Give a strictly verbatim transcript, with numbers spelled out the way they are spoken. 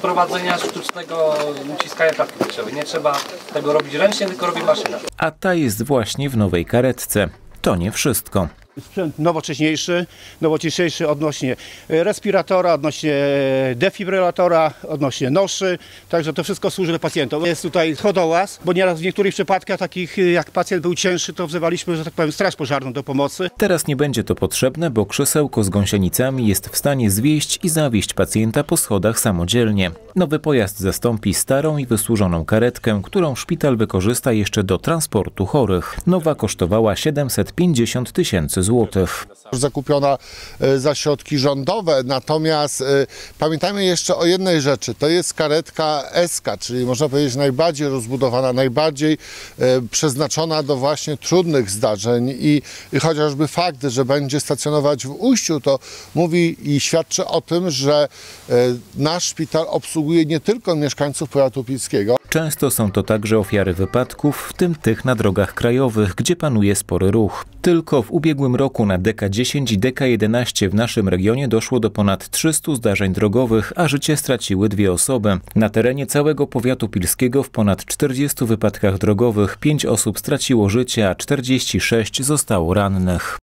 wprowadzenia sztucznego uciskania klatki piersiowej. Nie trzeba tego robić ręcznie, tylko robi maszyna. A ta jest właśnie w nowej karetce. To nie wszystko. Sprzęt nowocześniejszy, nowocześniejszy odnośnie respiratora, odnośnie defibrylatora, odnośnie noszy, także to wszystko służy dla pacjentów. Jest tutaj chodołaz, bo nieraz w niektórych przypadkach takich jak pacjent był cięższy, to wzywaliśmy, że tak powiem, straż pożarną do pomocy. Teraz nie będzie to potrzebne, bo krzesełko z gąsienicami jest w stanie zwieźć i zawieźć pacjenta po schodach samodzielnie. Nowy pojazd zastąpi starą i wysłużoną karetkę, którą szpital wykorzysta jeszcze do transportu chorych. Nowa kosztowała siedemset pięćdziesiąt tysięcy złotych. Zakupiona za środki rządowe, natomiast pamiętajmy jeszcze o jednej rzeczy, to jest karetka S K, czyli można powiedzieć najbardziej rozbudowana, najbardziej przeznaczona do właśnie trudnych zdarzeń i chociażby fakt, że będzie stacjonować w Ujściu, to mówi i świadczy o tym, że nasz szpital obsługuje nie tylko mieszkańców powiatu pilskiego. Często są to także ofiary wypadków, w tym tych na drogach krajowych, gdzie panuje spory ruch. Tylko w ubiegłym roku na D K dziesięć i D K jedenaście w naszym regionie doszło do ponad trzystu zdarzeń drogowych, a życie straciły dwie osoby. Na terenie całego powiatu pilskiego w ponad czterdziestu wypadkach drogowych pięć osób straciło życie, a czterdzieści sześć zostało rannych.